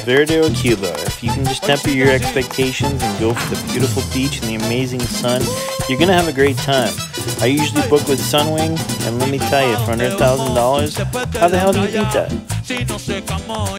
Varadero Cuba. If you can just temper your expectations and go for the beautiful beach and the amazing sun, you're going to have a great time. I usually book with Sunwing, and let me tell you, for under $1,000, how the hell do you beat that?